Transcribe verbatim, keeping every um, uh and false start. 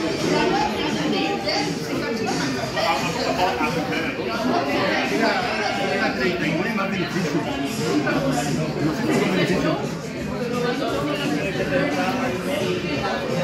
Era treinta y nueve más beneficio. No sé qué beneficio.